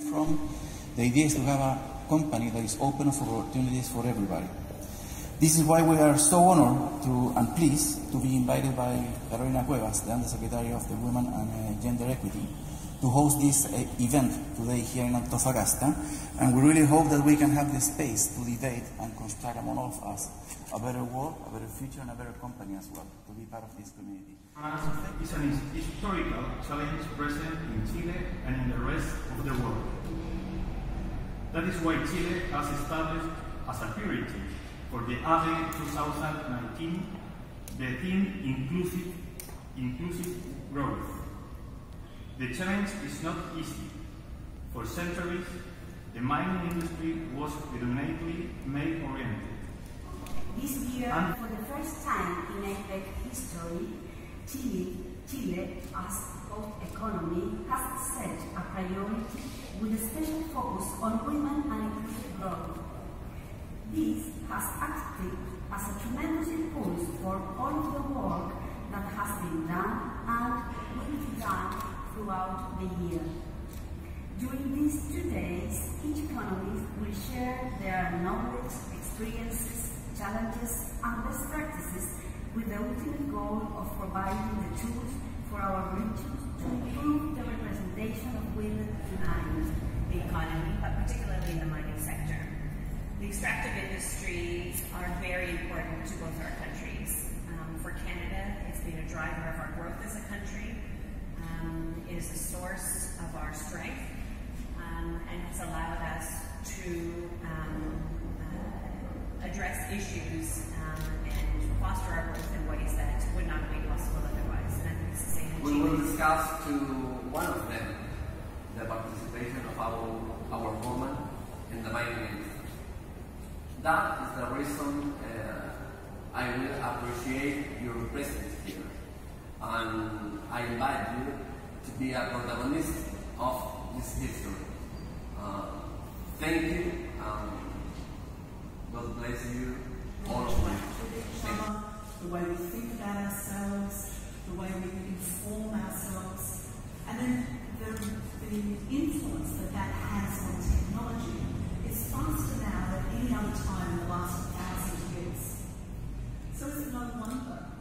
from. The idea is to have a company that is open for opportunities for everybody. This is why we are so honored and pleased to be invited by Carolina Cuevas, the Undersecretary of the Women and Gender Equity, to host this event today here in Antofagasta. And we really hope that we can have the space to debate and construct among all of us a better world, a better future, and a better company as well, to be part of this community. It's an historical challenge present in Chile and in the rest of the world. That is why Chile has established as a priority for the ADE 2019 the theme inclusive growth. The challenge is not easy. For centuries, the mining industry was predominantly male-oriented. This year, for the first time in APEC history, Chile, as a economy, has set a priority with a special focus on women and inclusive growth. This has acted as a tremendous impulse for all of the work that has been done and will be done throughout the year. During these 2 days, each economist will share their knowledge, experiences, challenges, and best practices with the ultimate goal of providing the tools for our regions to improve the representation of women and the economy, but particularly in the mining sector. The extractive industries are very important to both our countries. For Canada, it's been a driver of our growth as a country. It is a source of our strength and has allowed us to address issues and foster our growth in ways that would not have been possible otherwise. And I think it's the same in We will discuss to one of them the participation of our women in the mining industry. That is the reason I will appreciate your presence here, and I invite you to be a protagonist of this history. Thank you. God bless you, all of you. The way we think about ourselves, the way we inform ourselves, and then the influence that has on technology is faster now than any other time in the last 1,000 years. So is it no wonder